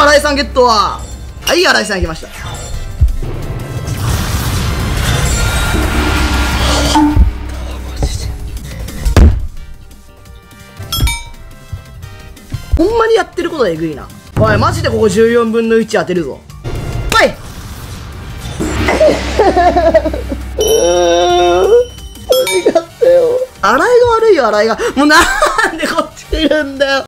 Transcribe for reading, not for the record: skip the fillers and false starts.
新井さんゲットは。はい、新井さん行きました。ほんまにやってることえぐいな。おい、マジでここ14分の1当てるぞ。おい間違ったよ。新井が悪いよ、新井が。もうなんでこっち来るんだよ。